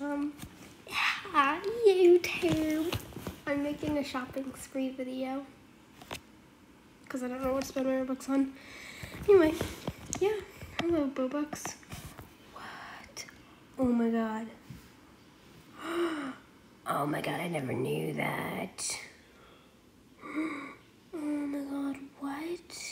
Hi YouTube. I'm making a shopping spree video because I don't know what to spend my Robux on. Anyway, yeah. Hello, Robux. What? Oh my god. Oh my god, I never knew that. Oh my god, what?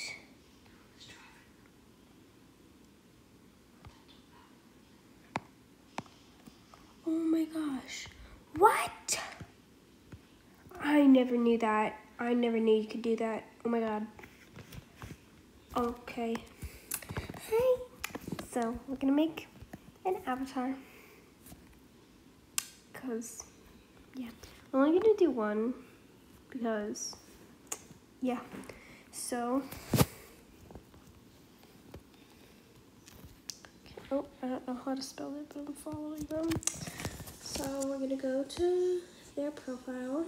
Oh my gosh. What? I never knew that. I never knew you could do that. Oh my god. Okay. Hi. So, we're gonna make an avatar. Because, yeah. I'm only gonna do one. Because, yeah. So, oh, I don't know how to spell it, but I'm following them. So, we're gonna go to their profile.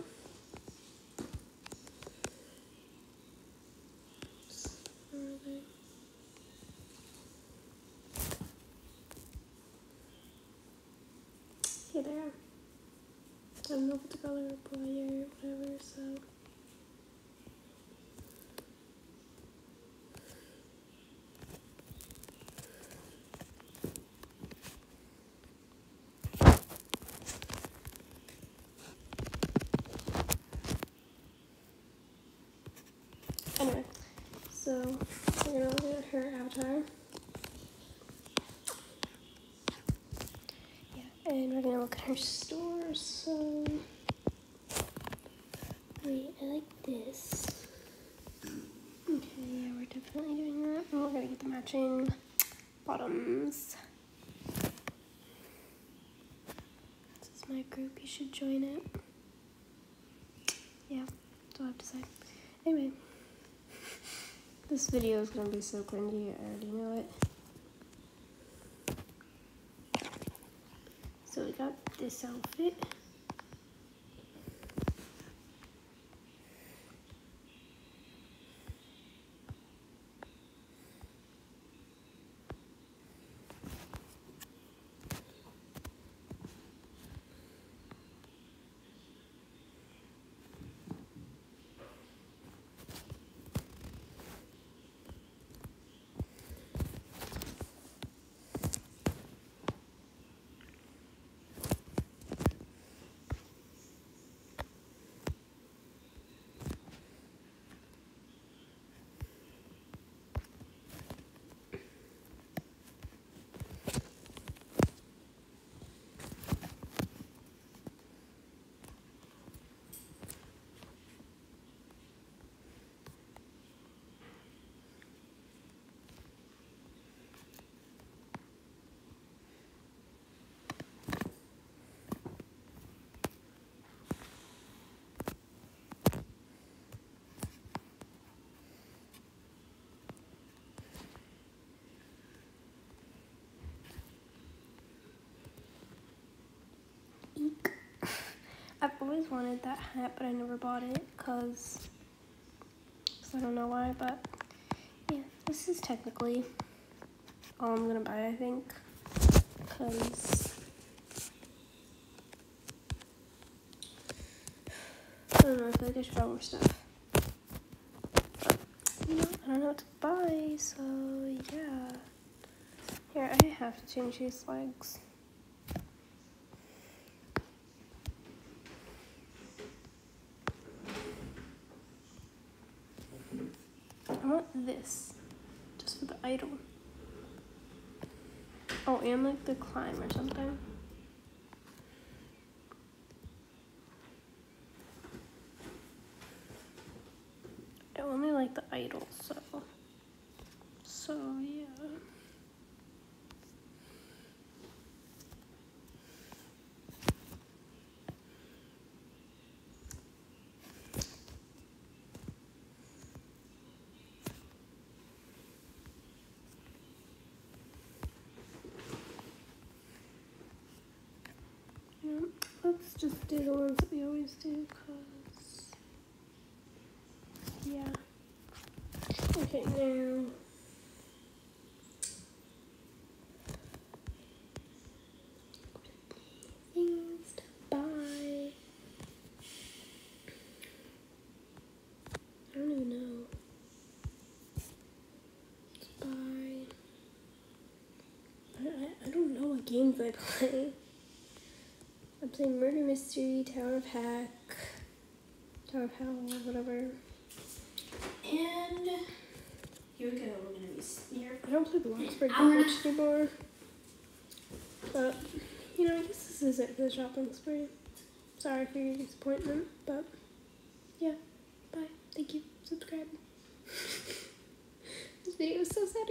Where are they? Here they are. I don't know if it's color or player or whatever, so. Anyway, so we're gonna look at her avatar. Yeah, and we're gonna look at her store, so. Wait, I like this. Okay, yeah, we're definitely doing that. And we're gonna get the matching bottoms. This is my group, you should join it. Yeah, that's all I have to say. Anyway, this video is gonna be so cringy, I already know it. So we got this outfit. Eek. I've always wanted that hat, but I never bought it because I don't know why, but yeah, this is technically all I'm gonna buy, I think, because I don't know, I feel like I should buy more stuff, but you know, I don't know what to buy, so yeah. Here, I have to change these legs. I want this, just for the idol. Oh, and like the climb or something. I only like the idol, so yeah. Let's just do the ones that we always do, cause yeah. Okay, now know what games I play. I'm playing Murder Mystery, Tower of Hack, Tower of Hell, whatever. And here we go. We're gonna be here. I don't play Bloxburg that much anymore. But, you know, I guess this is it for the shopping spree. Sorry for your disappointment, but yeah. Bye. Thank you. Subscribe. This video is so sad.